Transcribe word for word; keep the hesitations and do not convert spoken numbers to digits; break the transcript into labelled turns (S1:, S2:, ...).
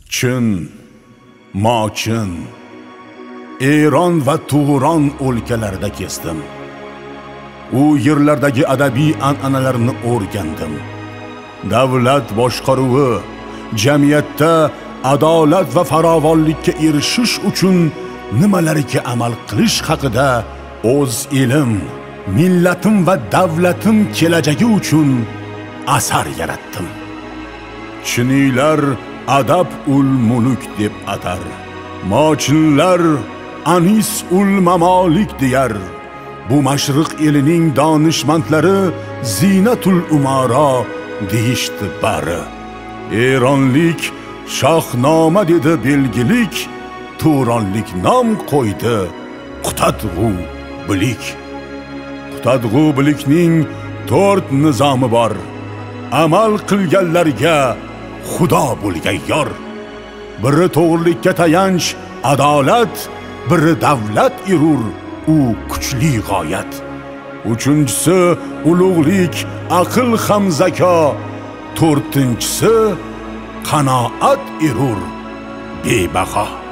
S1: Chin, Mochin, Eron va Tug'ron o'lkalarida kesdim. U yerlardagi adabiy an'analarni o'rgandim. Davlat boshqaruvi, jamiyatda adolat va farovonlikka erishish uchun nimalarga amal qilish haqida o'z elim, millatim va davlatim kelajagi uchun asar yaratdim. Chiniylar adab ul muluk deb atar, Mochinlar anis ul mamolik deyar. Bu mashriq elining donishmandlari zinatul umara deyishdi bari. Eronlik shohnoma dedi belgilik, Turonlik nom qo'ydi Qutadg'u bilik. Qutadg'u bilikning to'rt nizomi bor. Amal qilganlarga Xudo bo'lgan yor. Biri to'g'rilikka tayanch adolat, biri davlat irur, u kuchli g'oyat. Uchinchisi ulug'lik, aql ham zako, to'rtinchisi qanoat irur bebaho.